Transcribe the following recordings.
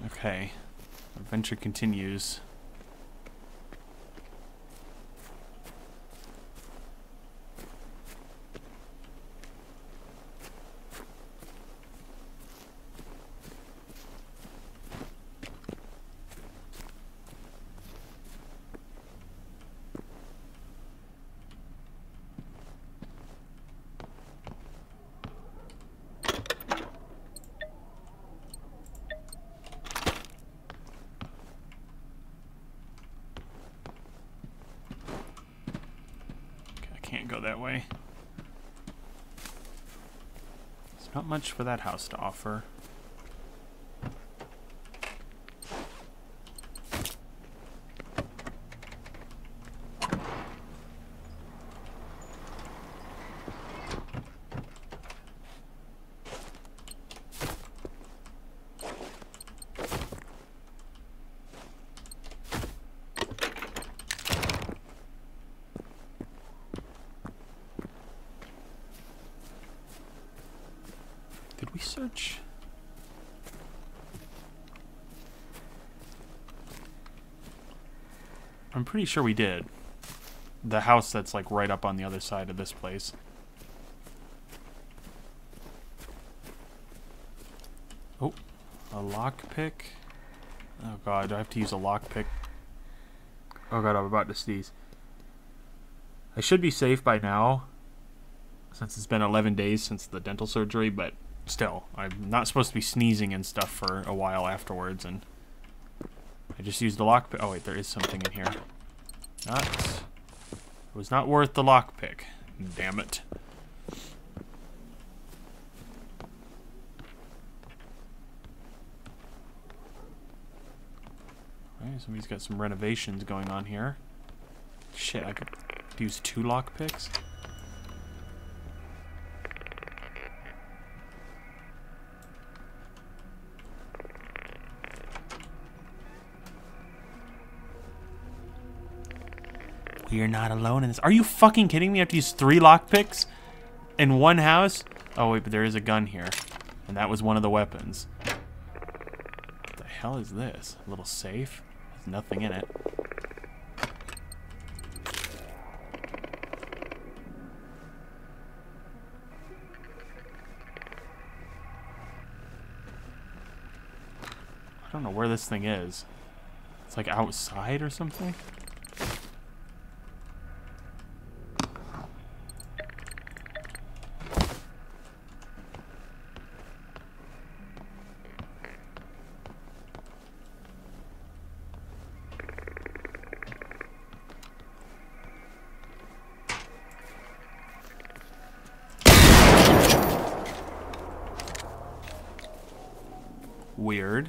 Okay. Adventure continues. Can't go that way. There's not much for that house to offer. Did we search? I'm pretty sure we did. The house that's like right up on the other side of this place. Oh, a lockpick. Oh god, do I have to use a lockpick? Oh god, I'm about to sneeze. I should be safe by now, since it's been 11 days since the dental surgery, but still, I'm not supposed to be sneezing and stuff for a while afterwards, and I just used the lockpick. Oh wait, there is something in here. It was not worth the lockpick. Damn it. Alright, somebody's got some renovations going on here. Shit, I could use 2 lockpicks. We are not alone in this. Are you fucking kidding me? I have to use 3 lockpicks in one house? Oh wait, but there is a gun here. And that was one of the weapons. What the hell is this? A little safe? There's nothing in it. I don't know where this thing is. It's like outside or something? Weird.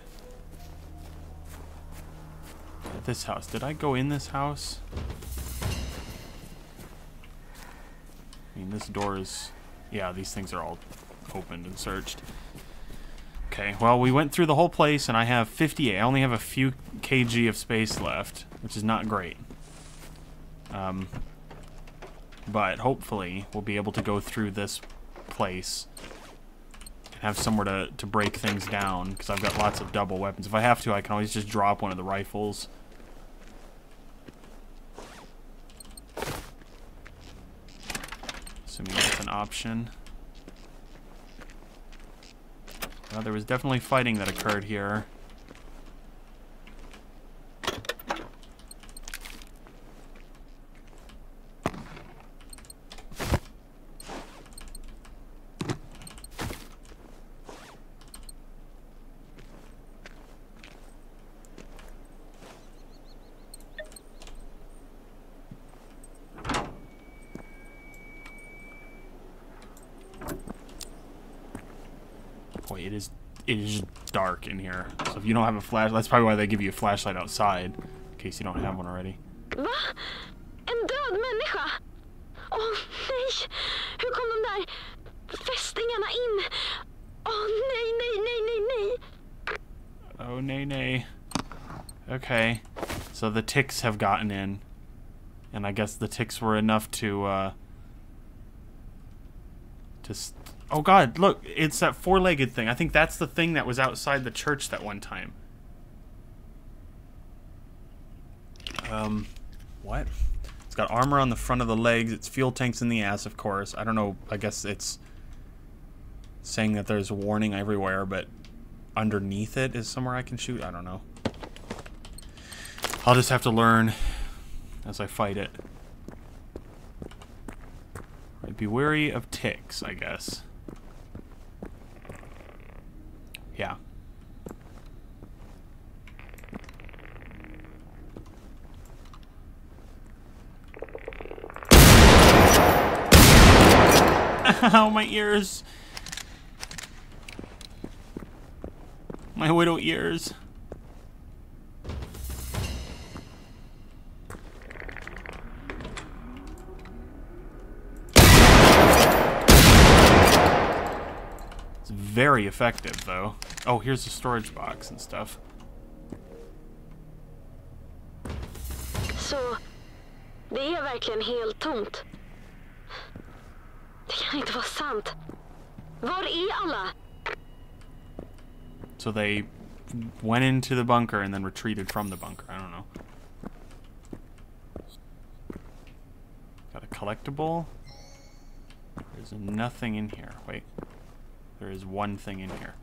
At this house. Did I go in this house? I mean, this door is... Yeah, these things are all opened and searched. Okay, well, we went through the whole place, and I have 58. I only have a few kg of space left, which is not great. But hopefully, we'll be able to go through this place have somewhere to break things down, because I've got lots of double weapons. If I have to, I can always just drop one of the rifles. Assuming that's an option. Well, there was definitely fighting that occurred here. Boy, it is dark in here. So if you don't have a flash, that's probably why they give you a flashlight outside, in case you don't have one already. Va? En död människa? Åh nej! Hur kom de där fästingarna in? Åh nej, nej, nej, nej, nej! Oh, nay, nay. Okay, so the ticks have gotten in, and I guess the ticks were enough to oh god, look, it's that 4-legged thing. I think that's the thing that was outside the church that one time. What? It's got armor on the front of the legs. It's fuel tanks in the ass, of course. I don't know. I guess it's saying that there's a warning everywhere, but underneath it is somewhere I can shoot. I don't know. I'll just have to learn as I fight it. Right, be wary of ticks, I guess. Yeah. Ow, my ears. My widow ears. It's very effective, though. Oh, here's the storage box and stuff. Så, det är verkligen helt tomt. Det kan inte vara sant. Var är alla? So they went into the bunker and then retreated from the bunker. I don't know. Got a collectible. There's nothing in here. Wait. There is one thing in here.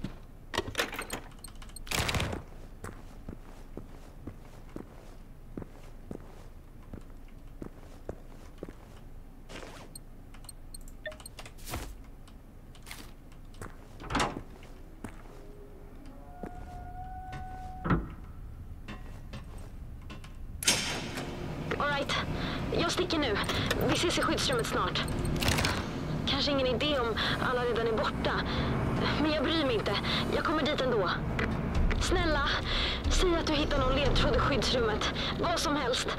Jag sticker nu. Vi ses i skyddsrummet snart. Kanske ingen idé om alla redan är borta. Men jag bryr mig inte. Jag kommer dit ändå. Snälla, säg att du hittar någon ledtråd i skyddsrummet. Vad som helst.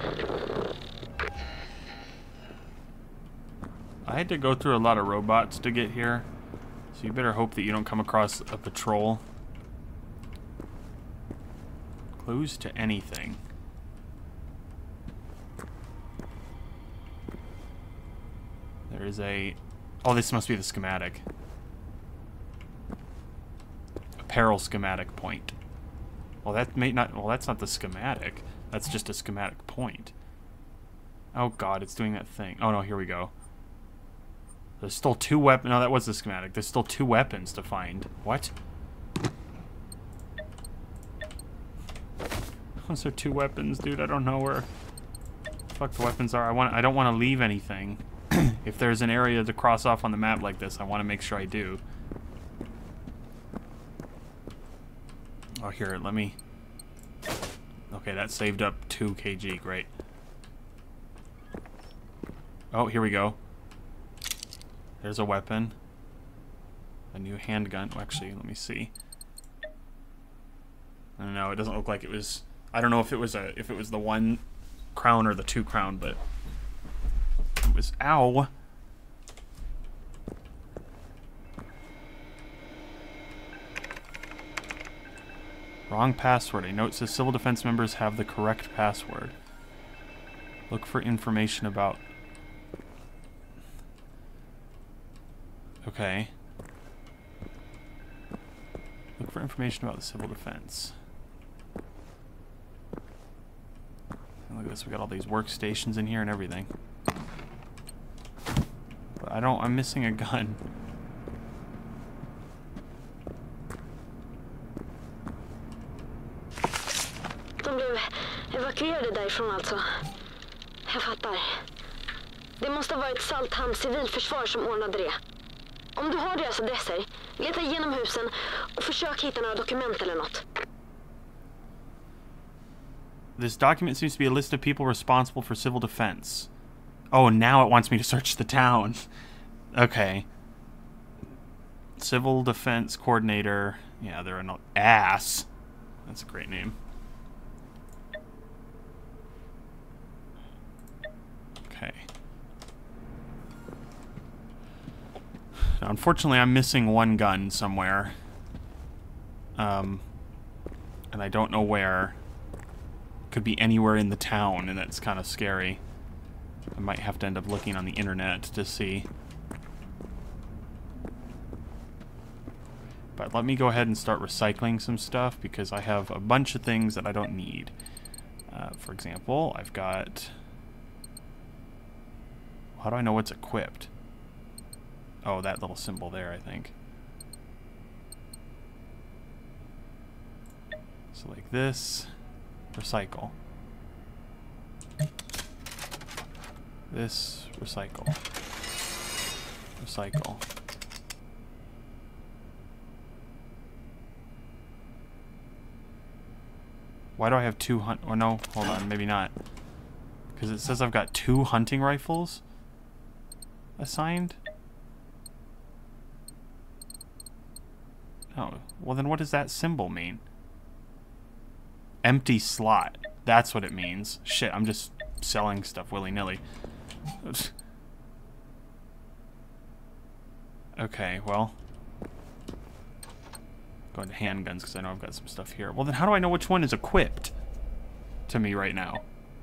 I had to go through a lot of robots to get here. So you better hope that you don't come across a patrol. Clues to anything. There is a... Oh, this must be the schematic. Apparel schematic point. Well, that may not... Well, that's not the schematic. That's just a schematic point. Oh, God, it's doing that thing. Oh, no, here we go. There's still two weapons... No, that was the schematic. There's still two weapons to find. What? Those are two weapons, dude. I don't know where... the fuck the weapons are. I don't want to leave anything. If there's an area to cross off on the map like this, I want to make sure I do. Oh, here, let me... Okay, that saved up 2 kg. Great. Oh, here we go. There's a weapon. A new handgun. Oh, actually, let me see. I don't know. It doesn't look like it was... I don't know if it was the 1 crown or the 2 crown, but... It was... Ow! Wrong password. A note says civil defense members have the correct password. Look for information about... Okay. Look for information about the civil defense. And look at this, we got all these workstations in here and everything. But I'm missing a gun. De blev evakuerade därifrån alltså. Jag fattar. Det måste ha varit Salthamns civilförsvar som ordnade det. Om du har deras adresser, leta igenom husen och försök hitta några dokument eller något. This document seems to be a list of people responsible for civil defense. Oh, now it wants me to search the town. Okay. Civil defense coordinator. Yeah, they're an ass. That's a great name. Okay. Now, unfortunately, I'm missing 1 gun somewhere. And I don't know where. Could be anywhere in the town, and that's kind of scary. I might have to end up looking on the internet to see. But let me go ahead and start recycling some stuff, because I have a bunch of things that I don't need. For example, I've got... How do I know what's equipped? Oh, that little symbol there, I think. So like this, recycle. This, recycle. Recycle. Why do I have 2 hunt... Oh no, hold on, maybe not. Because it says I've got 2 hunting rifles assigned. Oh, well then what does that symbol mean? Empty slot. That's what it means. Shit, I'm just selling stuff willy-nilly. Okay, well. Go into handguns because I know I've got some stuff here. Well then how do I know which one is equipped to me right now?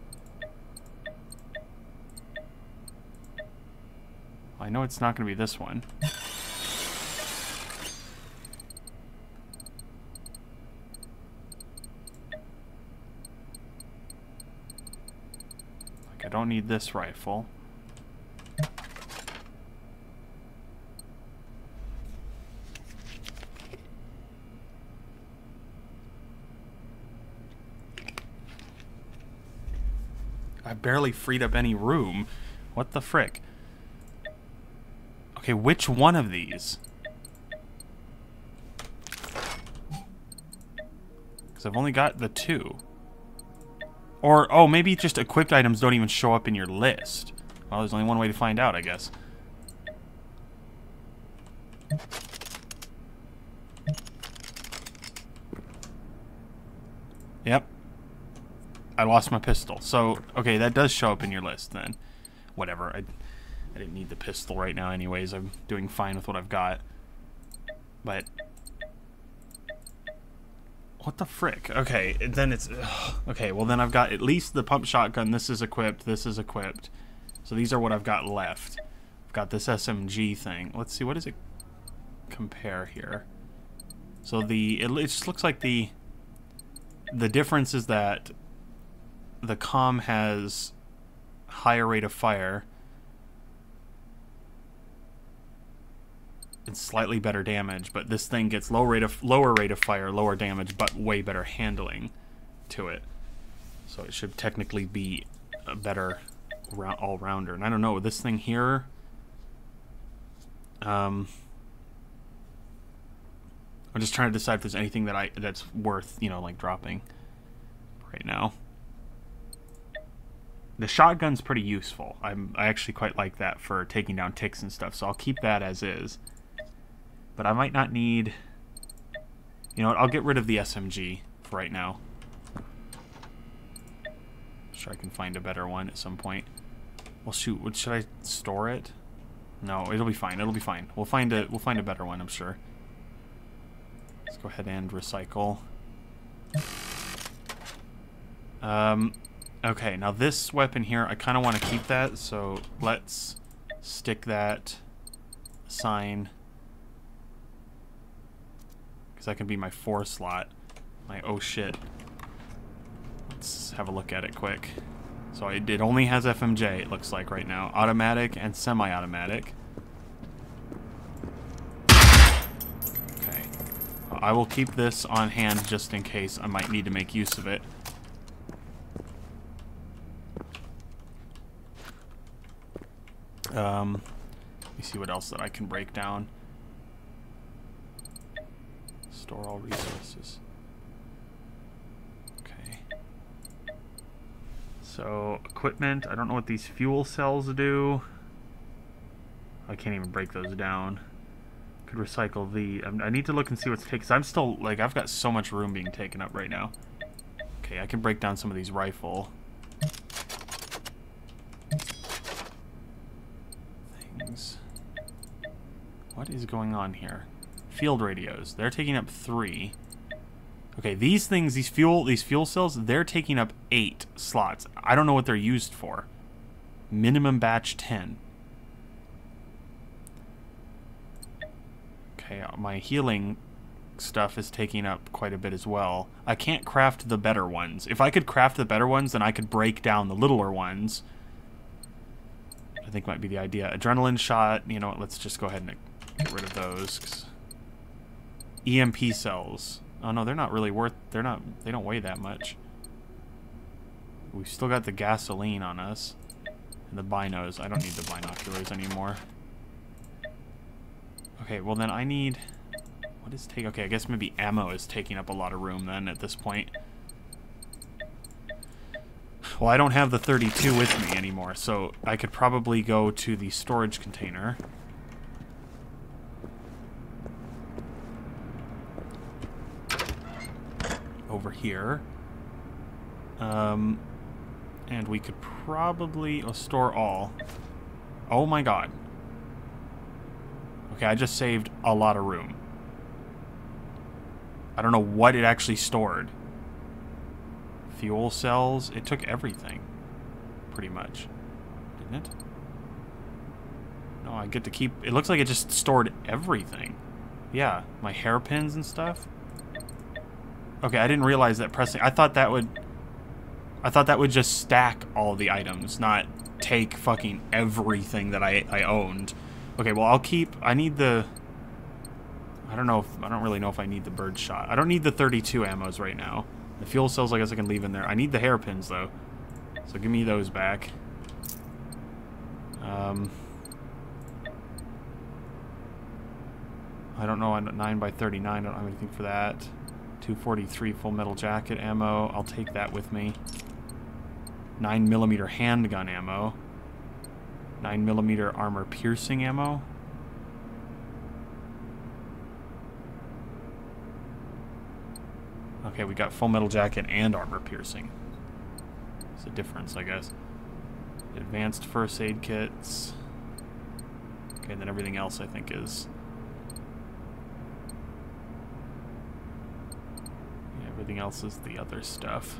I know it's not going to be this one. Like, I don't need this rifle. I barely freed up any room. What the frick? Okay, which one of these? Because I've only got the 2. Or, oh, maybe just equipped items don't even show up in your list. Well, there's only one way to find out, I guess. Yep. I lost my pistol. So, okay, that does show up in your list then. Whatever. I didn't need the pistol right now anyways. I'm doing fine with what I've got. But... What the frick? Okay, then it's... Ugh. Okay, well then I've got at least the pump shotgun. This is equipped. This is equipped. So these are what I've got left. I've got this SMG thing. Let's see, what does it compare here? So it just looks like the difference is that the comm has higher rate of fire and slightly better damage, but this thing gets lower rate of fire, lower damage, but way better handling to it. So it should technically be a better all-rounder. And I don't know, this thing here, I'm just trying to decide if there's anything that's worth, you know, like dropping right now. The shotgun's pretty useful. I actually quite like that for taking down ticks and stuff, so I'll keep that as is. But I might not need... You know what, I'll get rid of the SMG for right now. Sure I can find a better one at some point. Well, shoot, should I store it? No, it'll be fine, it'll be fine. We'll find a better one, I'm sure. Let's go ahead and recycle. Okay, now this weapon here, I kind of want to keep that, so let's stick that sign, because that can be my 4 slot. My oh shit. Let's have a look at it quick. So it only has FMJ, it looks like right now. Automatic and semi-automatic. Okay. I will keep this on hand just in case I might need to make use of it. Let me see what else that I can break down. Store all resources. Okay. So, equipment. I don't know what these fuel cells do. I can't even break those down. Could recycle the... I need to look and see what's taken. 'Cause I'm still, like, I've got so much room being taken up right now. Okay, I can break down some of these rifle things. What is going on here? Field radios. They're taking up 3. Okay, these things, these fuel cells, they're taking up 8 slots. I don't know what they're used for. Minimum batch 10. Okay, my healing stuff is taking up quite a bit as well. I can't craft the better ones. If I could craft the better ones, then I could break down the littler ones. I think might be the idea. Adrenaline shot, you know what, let's just go ahead and get rid of those. 'Cause EMP cells. Oh no, they're not really worth, they don't weigh that much. We've still got the gasoline on us. And the binos. I don't need the binoculars anymore. Okay, well then I need... What is take? Okay, I guess maybe ammo is taking up a lot of room then at this point. Well, I don't have the 32 with me anymore, so I could probably go to the storage container. Over here. And we could probably store all. Oh my god. Okay, I just saved a lot of room. I don't know what it actually stored. Fuel cells. It took everything. Pretty much. Didn't it? No, I get to keep... It looks like it just stored everything. Yeah, my hairpins and stuff. Okay, I didn't realize that pressing... I thought that would just stack all the items, not take fucking everything that I owned. Okay, well, I'll keep... I need the... I don't really know if I need the bird shot. I don't need the 32 ammos right now. The fuel cells, I guess I can leave in there. I need the hairpins, though. So give me those back. I don't know, 9x39, I don't have anything for that. 243 full metal jacket ammo, I'll take that with me. 9mm handgun ammo. 9mm armor piercing ammo. Okay, we got full metal jacket and armor piercing. It's a difference, I guess. Advanced first aid kits. Okay, and then everything else I think is... Yeah, everything else is the other stuff.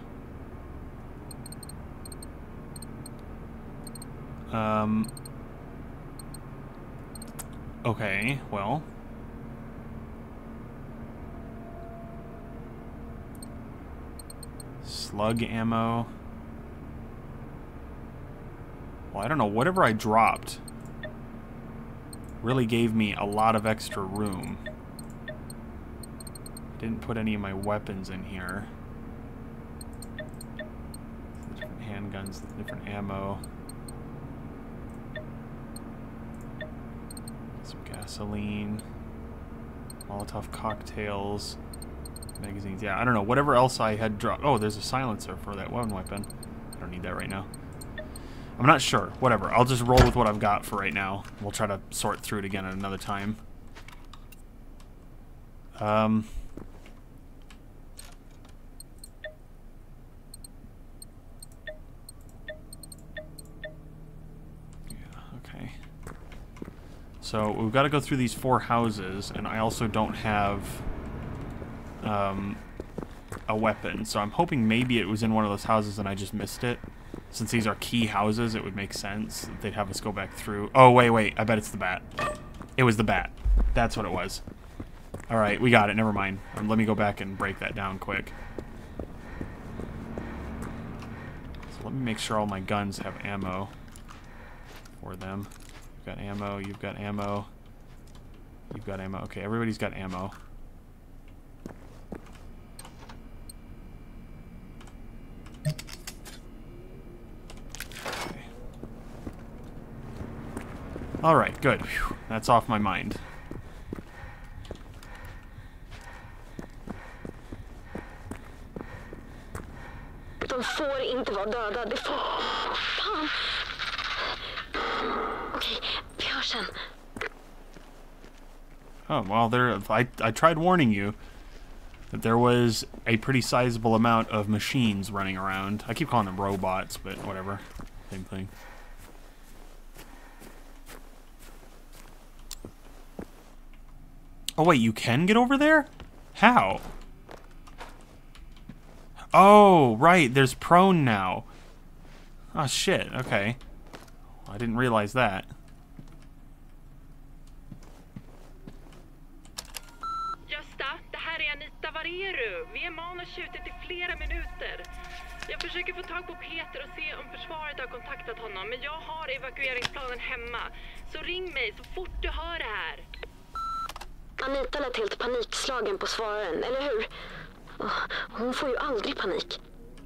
Okay, well... Slug ammo. Well, I don't know. Whatever I dropped really gave me a lot of extra room. I didn't put any of my weapons in here. Different handguns, different ammo. Some gasoline. Molotov cocktails. Magazines. Yeah, I don't know. Whatever else I had dropped. Oh, there's a silencer for that one weapon. I don't need that right now. I'm not sure. Whatever. I'll just roll with what I've got for right now. We'll try to sort through it again at another time. Yeah, okay. So, we've got to go through these 4 houses, and I also don't have... a weapon, so I'm hoping maybe it was in one of those houses and I just missed it. Since these are key houses, it would make sense that they'd have us go back through. Oh, wait, I bet it's the bat. It was the bat. That's what it was. Alright, we got it, never mind. Let me go back and break that down quick. So let me make sure all my guns have ammo for them. You've got ammo, you've got ammo. You've got ammo. Okay, everybody's got ammo. Alright, good. Whew. That's off my mind. De får inte vara döda. Det får... Fan. Okej, vi hörs sen. Oh, well, I tried warning you that there was a pretty sizable amount of machines running around. I keep calling them robots, but whatever. Same thing. Oh, wait, you can get over there? How? Oh, right, there's prone now. Oh, shit, okay. I didn't realize that. Gösta, det här du. Vi är man och tjutit i flera minuter. Jag försöker få tag på Peter och se om försvaret har kontaktat honom. Men jag har evakueringsplanen hemma. Så ring mig så fort du hör det här. Anita lät helt panikslagen på svararen, eller hur? Hon får ju aldrig panik.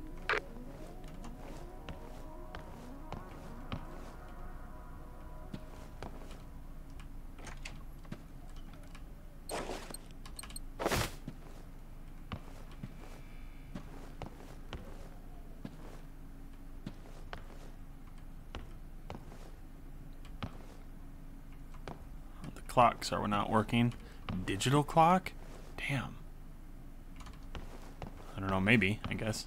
Clocks are not working. Digital clock? Damn. I don't know, maybe, I guess.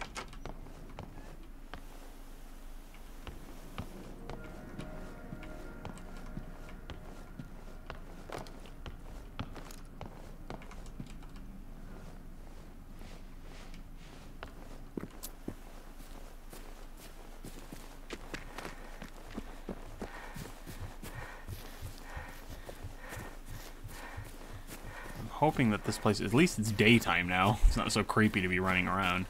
Hoping that this place, at least it's daytime now. It's not so creepy to be running around.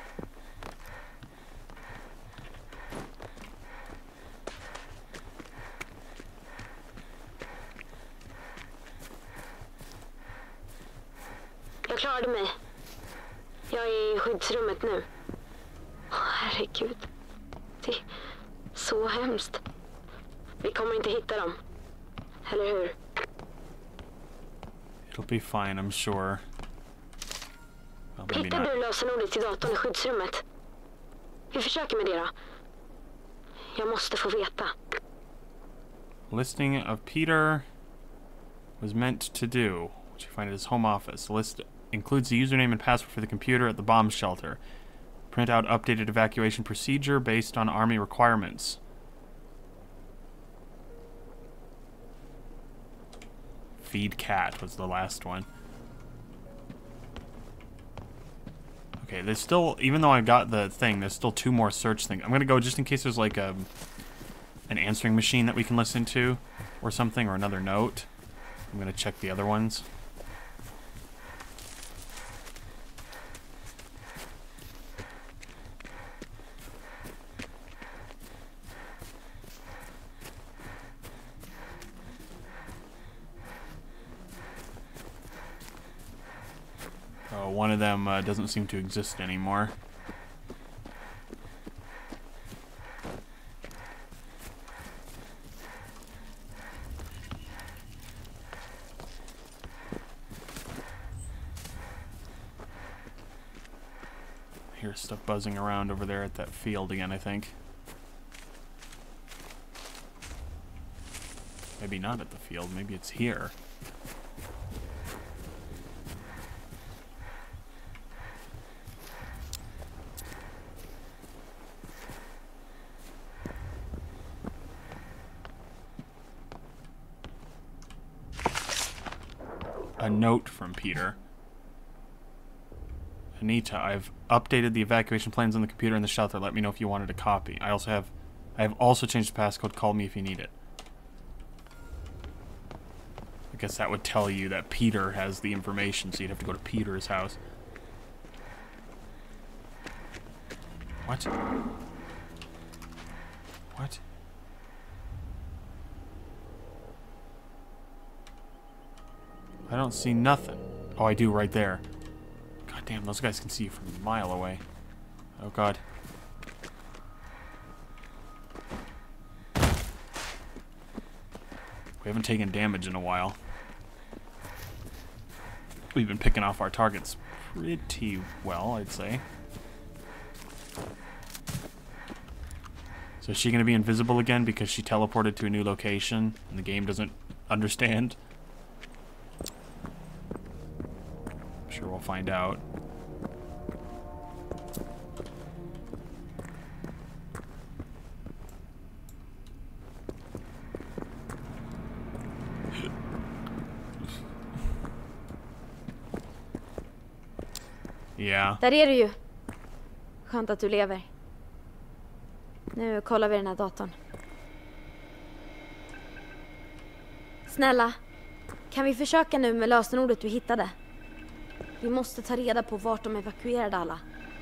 Jag klarade mig. Jag är i skyddsrummet nu. Herregud. Det är så hemskt. Vi kommer inte hitta dem. Eller hur? It'll be fine, I'm sure. Well, maybe Hittar not. du lösenordet till datorn i skyddsrummet? Vi försöker med det då. Jag måste få veta. Listing of Peter was meant to do, which you find at his home office. The list includes the username and password for the computer at the bomb shelter. Print out updated evacuation procedure based on Army requirements. Feed cat was the last one. Okay, there's still, even though I got the thing, there's still 2 more search things. I'm gonna go just in case there's like an answering machine that we can listen to or something, or another note. I'm gonna check the other ones. One of them doesn't seem to exist anymore. I hear stuff buzzing around over there at that field again, I think. Maybe not at the field, maybe it's here. A note from Peter. Anita, I've updated the evacuation plans on the computer in the shelter. Let me know if you wanted a copy. I have also changed the passcode. Call me if you need it. I guess that would tell you that Peter has the information, so you'd have to go to Peter's house. What? What? I don't see nothing. Oh, I do right there. God damn, those guys can see you from a mile away. Oh god. We haven't taken damage in a while. We've been picking off our targets pretty well, I'd say. So is she going to be invisible again because she teleported to a new location and the game doesn't understand? I'm sure we'll find out. Yeah. Där är du ju. Skönt att du lever. Nu kollar vi den här datorn. Snälla, kan vi försöka nu med lösenordet du hittade? Vi måste ta reda på vart de evakuerade alla.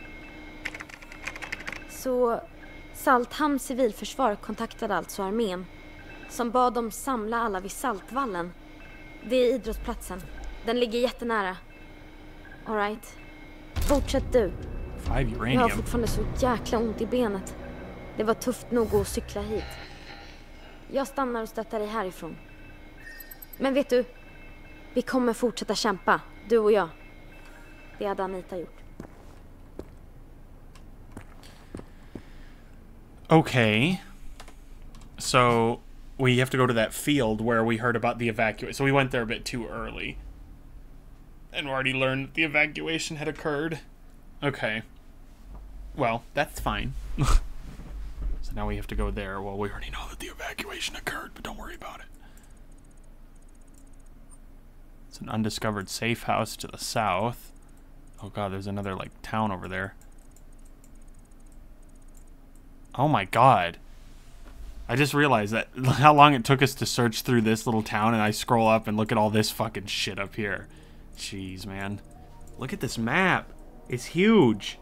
Så Salthamn civilförsvar kontaktade alltså armén, som bad dem samla alla vid Saltvallen. Det är idrottsplatsen. Den ligger jättenära. All right. Fortsätt du. 5 Jag har uranium. fortfarande så jäkla ont i benet. Det var tufft nog att cykla hit. Jag stannar och stöttar dig härifrån. Men vet du, vi kommer fortsätta kämpa, du och jag. Det hade Anita gjort. Okay. So we have to go to that field where we heard about the evacuation. So we went there a bit too early. And we already learned that the evacuation had occurred. Okay. Well, that's fine. So now we have to go there. Well, we already know that the evacuation occurred, but don't worry about it. It's an undiscovered safe house to the south. Oh god, there's another, like, town over there. Oh my god. I just realized that how long it took us to search through this little town, and I scroll up and look at all this fucking shit up here. Jeez, man. Look at this map. It's huge.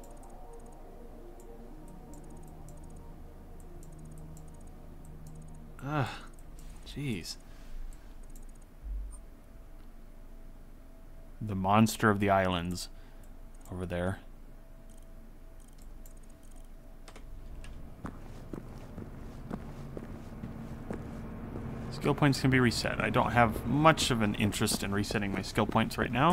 Ugh. Jeez. The monster of the islands over there. Skill points can be reset. I don't have much of an interest in resetting my skill points right now.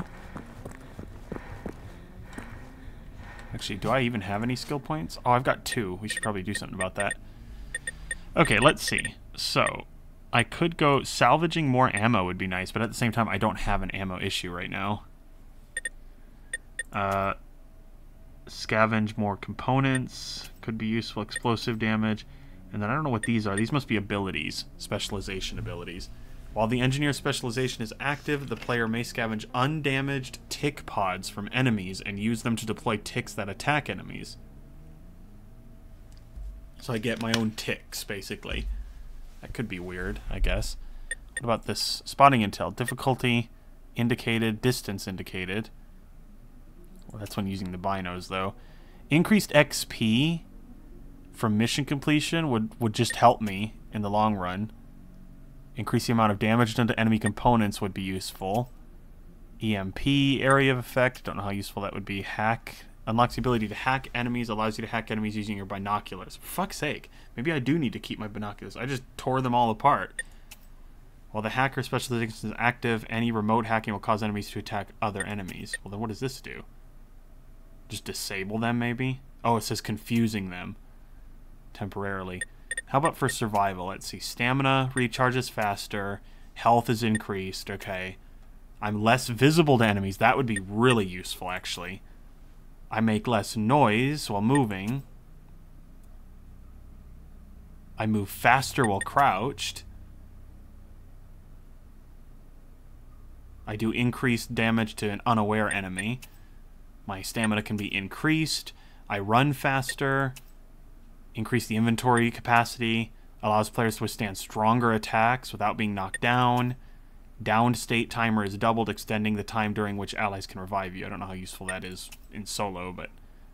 Actually, do I even have any skill points? Oh, I've got 2. We should probably do something about that. Okay, let's see. So, I could go salvaging more ammo would be nice, but at the same time, I don't have an ammo issue right now. Scavenge more components could be useful. Explosive damage. And then I don't know what these are. These must be abilities. Specialization abilities. While the engineer specialization is active, the player may scavenge undamaged tick pods from enemies and use them to deploy ticks that attack enemies. So I get my own ticks, basically. That could be weird, I guess. What about this? Spotting intel. Difficulty indicated, distance indicated. Well, that's when using the binos, though. Increased XP from mission completion would just help me in the long run. Increase the amount of damage done to enemy components would be useful. EMP, area of effect. Don't know how useful that would be. Hack. Unlocks the ability to hack enemies. Allows you to hack enemies using your binoculars. For fuck's sake. Maybe I do need to keep my binoculars. I just tore them all apart. While the hacker specialization is active, any remote hacking will cause enemies to attack other enemies. Well, then what does this do? Just disable them, maybe? Oh, it says confusing them. Temporarily. How about for survival? Let's see. Stamina recharges faster. Health is increased. Okay. I'm less visible to enemies. That would be really useful, actually. I make less noise while moving. I move faster while crouched. I do increased damage to an unaware enemy. My stamina can be increased. I run faster. Increase the inventory capacity. Allows players to withstand stronger attacks without being knocked down. Downed state timer is doubled, extending the time during which allies can revive you. I don't know how useful that is in solo, but...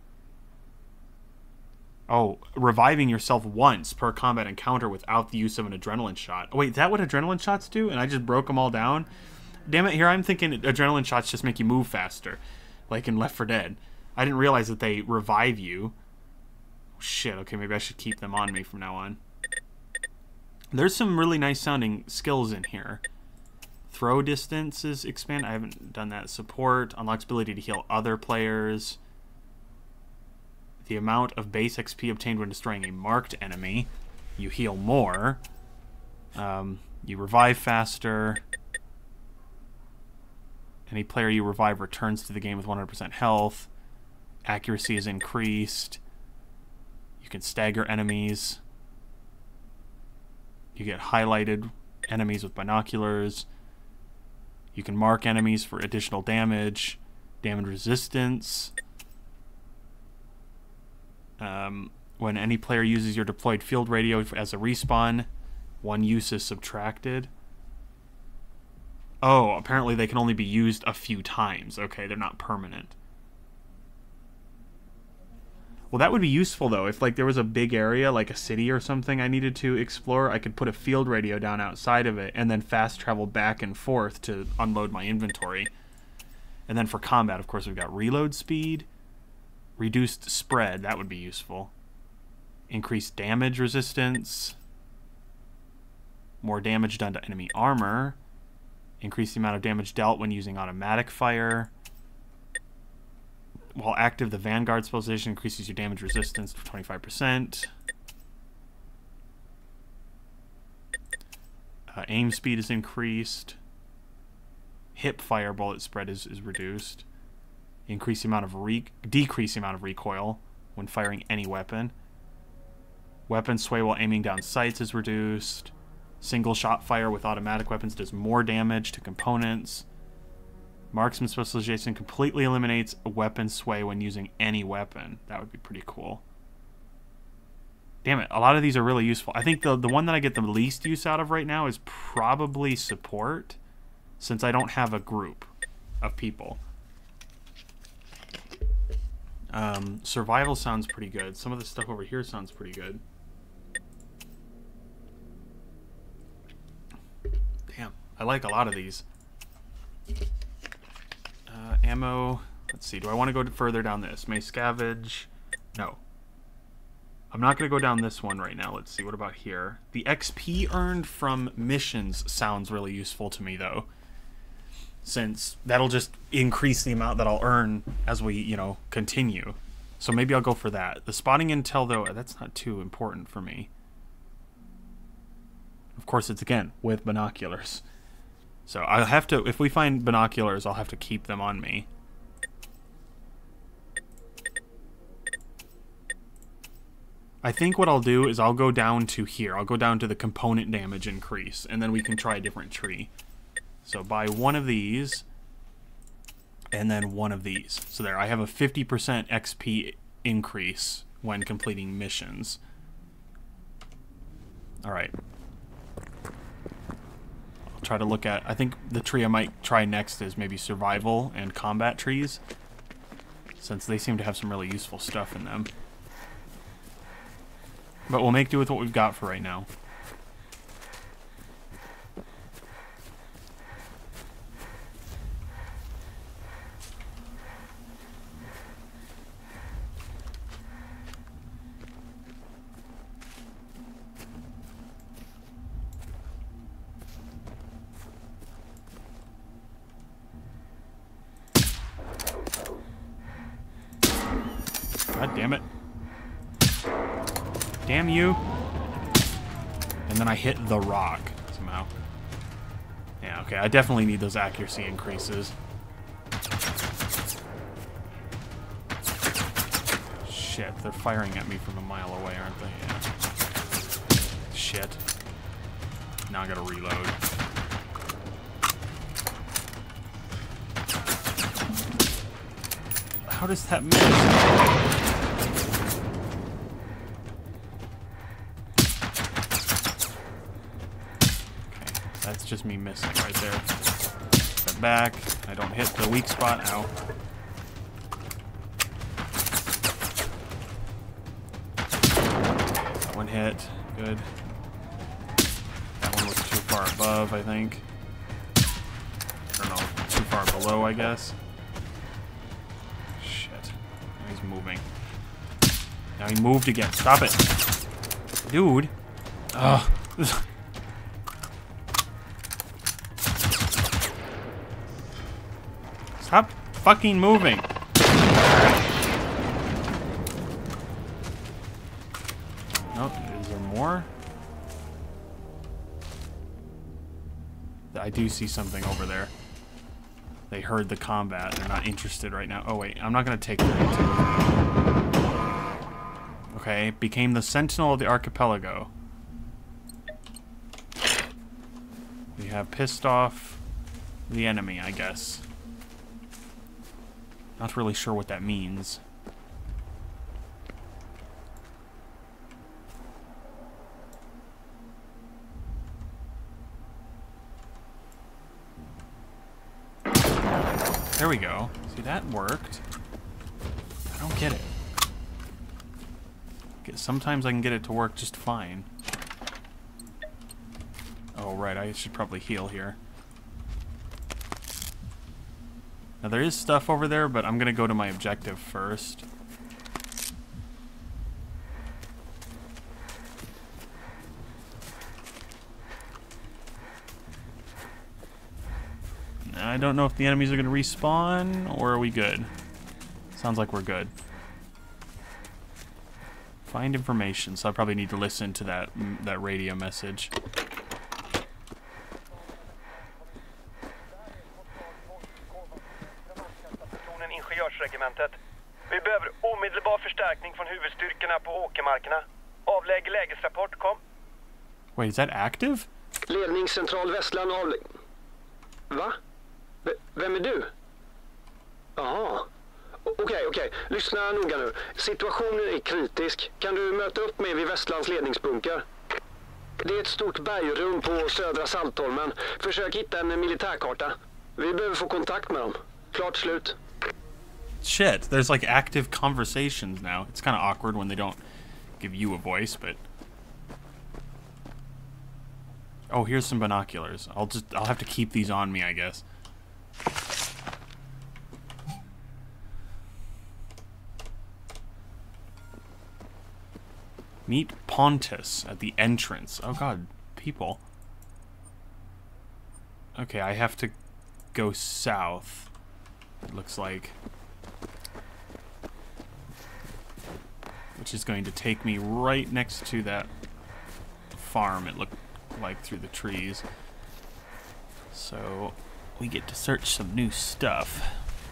Oh, reviving yourself once per combat encounter without the use of an adrenaline shot. Oh, wait, is that what adrenaline shots do? And I just broke them all down? Damn it, here I'm thinking adrenaline shots just make you move faster. Like in Left 4 Dead. I didn't realize that they revive you. Shit, okay, maybe I should keep them on me from now on. There's some really nice sounding skills in here. Throw distances expand. I haven't done that. Support. Unlocks ability to heal other players. The amount of base XP obtained when destroying a marked enemy. You heal more. You revive faster. Any player you revive returns to the game with 100% health. Accuracy is increased. You can stagger enemies. You get highlighted enemies with binoculars. You can mark enemies for additional damage. Damage resistance. When any player uses your deployed field radio as a respawn, one use is subtracted. Oh, apparently they can only be used a few times. Okay, they're not permanent. Well, that would be useful, though. If, like, there was a big area, like a city or something I needed to explore, I could put a field radio down outside of it and then fast travel back and forth to unload my inventory. And then for combat, of course, we've got reload speed, reduced spread. That would be useful. Increased damage resistance. More damage done to enemy armor. Increase the amount of damage dealt when using automatic fire. While active, the Vanguard specialization increases your damage resistance to 25%. Aim speed is increased. Hip fire bullet spread is reduced. Decrease the amount of recoil when firing any weapon. Weapon sway while aiming down sights is reduced. Single shot fire with automatic weapons does more damage to components. Marksman specialization completely eliminates a weapon sway when using any weapon. That would be pretty cool. Damn it, a lot of these are really useful. I think the one that I get the least use out of right now is probably support, since I don't have a group of people. Survival sounds pretty good. Some of the stuff over here sounds pretty good. Damn, I like a lot of these. Ammo. Let's see. Do I want to go further down this? May scavenge. No. I'm not going to go down this one right now. Let's see. What about here? The XP earned from missions sounds really useful to me, though. Since that'll just increase the amount that I'll earn as we, you know, continue. So maybe I'll go for that. The spotting intel, though, that's not too important for me. Of course, it's, again, with binoculars. So I'll have to, if we find binoculars, I'll have to keep them on me. I think what I'll do is I'll go down to here. I'll go down to the component damage increase, and then we can try a different tree. So buy one of these, and then one of these. So there, I have a 50% XP increase when completing missions. Alright. Try to look at, I think the tree I might try next is maybe survival and combat trees, since they seem to have some really useful stuff in them. But we'll make do with what we've got for right now. God damn it. Damn you. And then I hit the rock somehow. Yeah, okay, I definitely need those accuracy increases. Shit, they're firing at me from a mile away, aren't they? Yeah. Shit. Now I gotta reload. How does that miss? That's just me missing right there. Step back. I don't hit the weak spot. Ow. That one hit. Good. That one was too far above, I think. I don't know. Too far below, I guess. Shit. Now he's moving. Now he moved again. Stop it. Dude. Ugh. Stop fucking moving. Nope, is there more? I do see something over there. They heard the combat. They're not interested right now. Oh wait, I'm not gonna take that. Okay, became the Sentinel of the Archipelago. We have pissed off the enemy, I guess. Not really sure what that means. There we go. See, that worked. I don't get it. Sometimes I can get it to work just fine. Oh, right, I should probably heal here. Now, there is stuff over there, but I'm gonna go to my objective first. I don't know if the enemies are gonna respawn, or are we good? Sounds like we're good. Find information, so I probably need to listen to that radio message. Ingenjörsregementet. Vi behöver omedelbar förstärkning från huvudstyrkorna på åkermarkerna. Avlägg lägesrapport, kom. Wait, is that active? Ledningscentral Västland avlägg... Va? Vem är du? Jaha. Okej. Lyssna noga nu. Situationen är kritisk. Kan du möta upp mig vid Västlands ledningsbunker? Det är ett stort bergrum på södra Saltholmen. Försök hitta en militärkarta. Vi behöver få kontakt med dem. Klart slut. Shit, there's like active conversations now. It's kind of awkward when they don't give you a voice, but... Oh, here's some binoculars. I'll have to keep these on me, I guess. Meet Pontus at the entrance. Oh god, people. Okay, I have to go south, it looks like. Which is going to take me right next to that farm, it looked like, through the trees. So, we get to search some new stuff.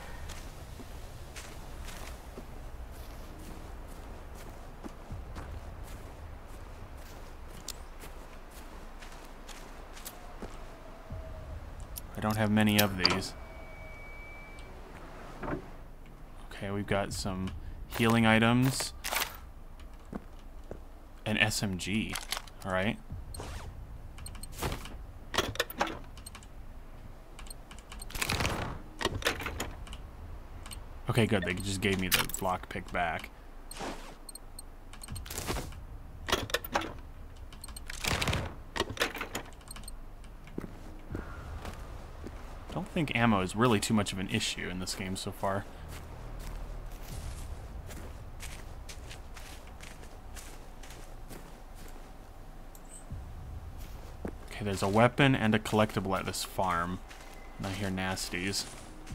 I don't have many of these. Okay, we've got some healing items. An SMG. Alright. Okay, good. They just gave me the lockpick back. Don't think ammo is really too much of an issue in this game so far. Okay, there's a weapon and a collectible at this farm. And I hear nasties.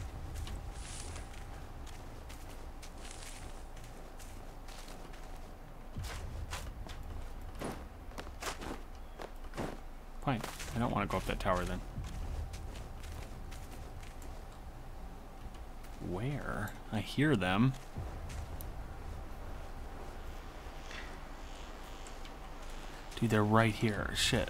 Fine. I don't want to go up that tower then. Where? I hear them. Dude, they're right here. Shit.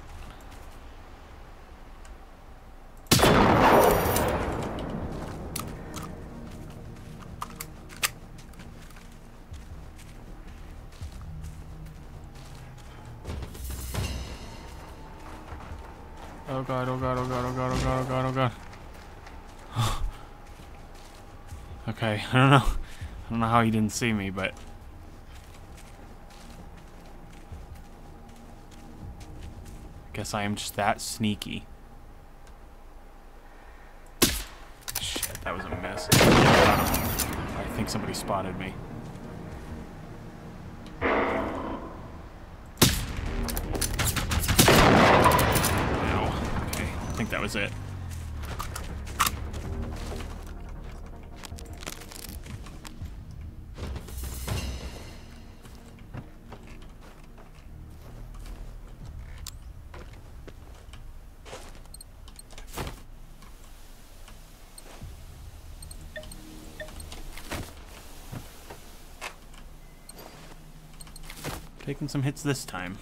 Oh god, oh god, oh god, oh god, oh god, oh god, oh god. Okay, I don't know how he didn't see me, but I guess I am just that sneaky. Shit, that was a mess. I think somebody spotted me. I think that was it. Taking some hits this time.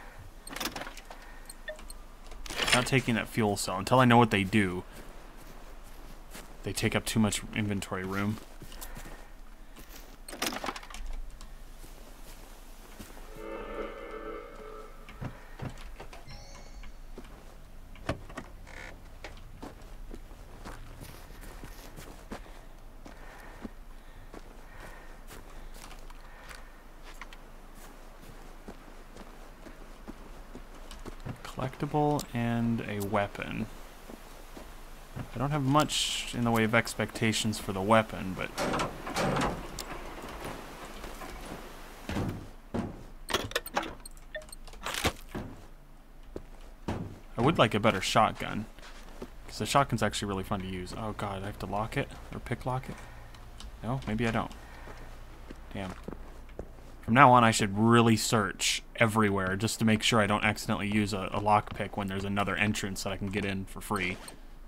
Not taking that fuel cell until I know what they do. They take up too much inventory room. Collectible and a weapon. I don't have much in the way of expectations for the weapon, but I would like a better shotgun, because the shotgun's actually really fun to use. Oh god, I have to lock it or pick lock it? No, maybe I don't. Damn. From now on, I should really search everywhere just to make sure I don't accidentally use a lockpick when there's another entrance that I can get in for free.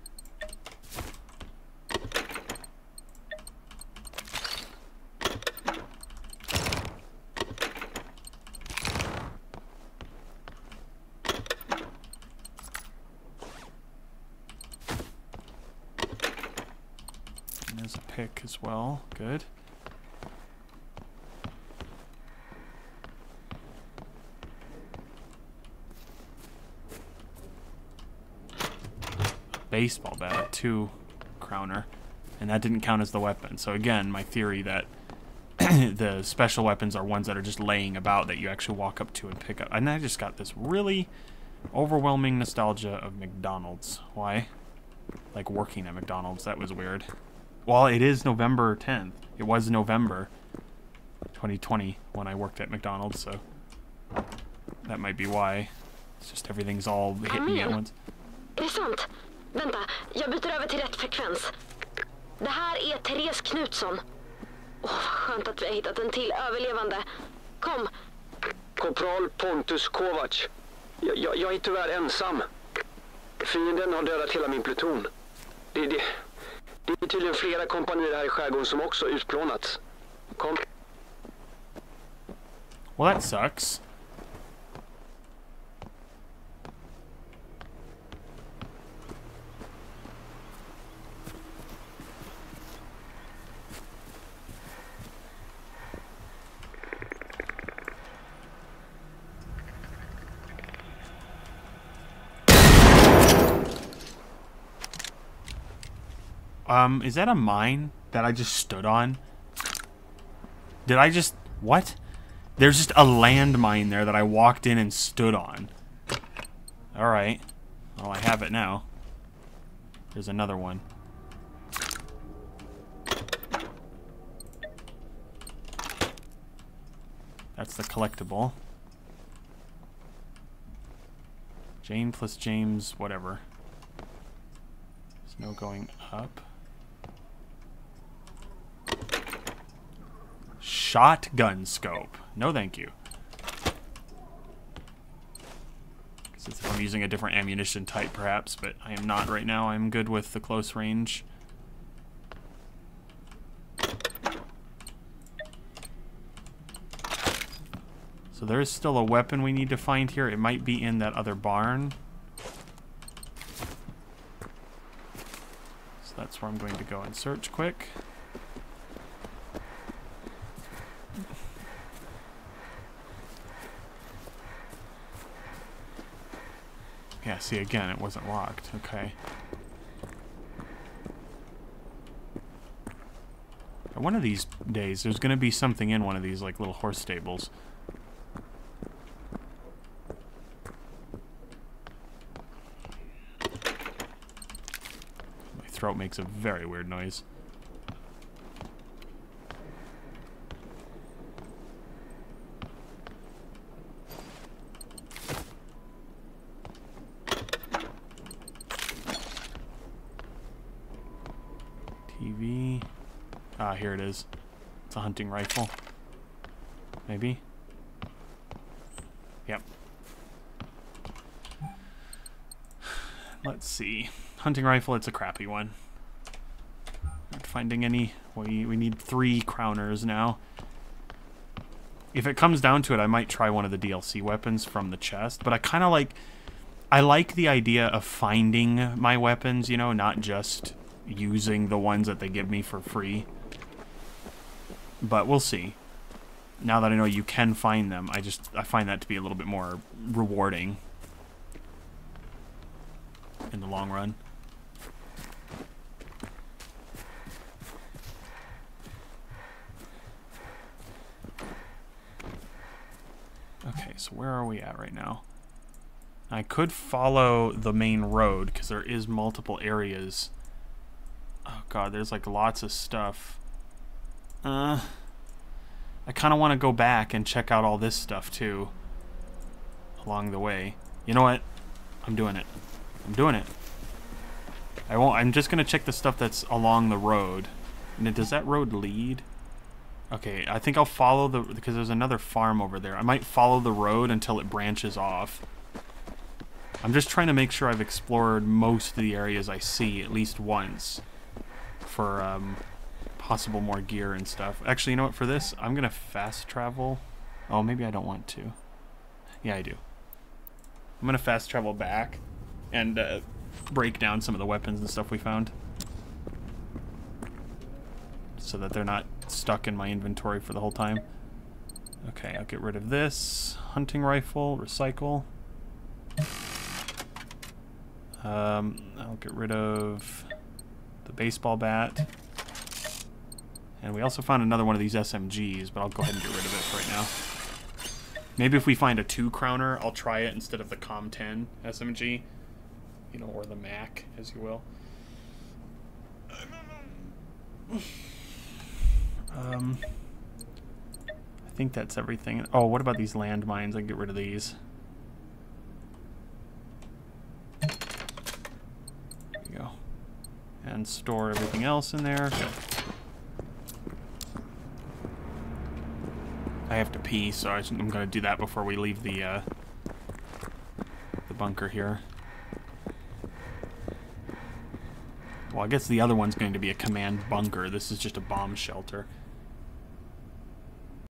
And there's a pick as well. Good. Baseball bat, 2 crowner, and that didn't count as the weapon. So again, my theory that the special weapons are ones that are just laying about that you actually walk up to and pick up. And I just got this really overwhelming nostalgia of McDonald's. Why? Like working at McDonald's. That was weird. Well, it is November 10th. It was November 2020 when I worked at McDonald's, so that might be why. It's just everything's all hitting me at once. Är det sant? Vänta, jag byter över till rätt frekvens. Det här är Therese Knutsson. Åh, vad skönt att vi har hittat en till överlevande. Kom. Korpral Pontus Kovac. Jag är tyvärr ensam. Fienden har dödat hela min pluton. Det är tydligen flera kompanier här i skärgården som också utplånats. Kom. Well, that sucks. Is that a mine that I just stood on? Did I just... What? There's just a landmine there that I walked in and stood on. Alright. Well, I have it now. There's another one. That's the collectible. Jane plus James, whatever. There's no going up. Shotgun scope. No, thank you. Since I'm using a different ammunition type, perhaps, but I am not right now. I'm good with the close range. So there is still a weapon we need to find here. It might be in that other barn. So that's where I'm going to go and search quick. Yeah, see, again, it wasn't locked. Okay. One of these days, there's going to be something in one of these, like, little horse stables. My throat makes a very weird noise. TV. Ah, here it is. It's a hunting rifle. Maybe? Yep. Let's see. Hunting rifle, it's a crappy one. Not finding any. We need 3 crowners now. If it comes down to it, I might try one of the DLC weapons from the chest, but I kind of like... I like the idea of finding my weapons, you know, not just using the ones that they give me for free. But we'll see. Now that I know you can find them, I find that to be a little bit more rewarding in the long run. Okay, so where are we at right now? I could follow the main road because there is multiple areas. Oh god, there's like lots of stuff. I kind of want to go back and check out all this stuff too along the way. You know what? I'm doing it. I'm doing it. I'm just going to check the stuff that's along the road. And does that road lead? Okay, I think I'll follow because there's another farm over there. I might follow the road until it branches off. I'm just trying to make sure I've explored most of the areas I see at least once for possible more gear and stuff. Actually, you know what? For this, I'm going to fast travel. Oh, maybe I don't want to. Yeah, I do. I'm going to fast travel back and break down some of the weapons and stuff we found so that they're not stuck in my inventory for the whole time. Okay, I'll get rid of this. Hunting rifle, recycle. I'll get rid of the baseball bat. And we also found another one of these SMGs, but I'll go ahead and get rid of it for right now. Maybe if we find a 2-crowner, I'll try it instead of the COM-10 SMG. You know, or the Mac, as you will. I think that's everything. Oh, what about these landmines? I can get rid of these. There you go. And store everything else in there. I have to pee, so I'm going to do that before we leave the bunker here. Well, I guess the other one's going to be a command bunker. This is just a bomb shelter.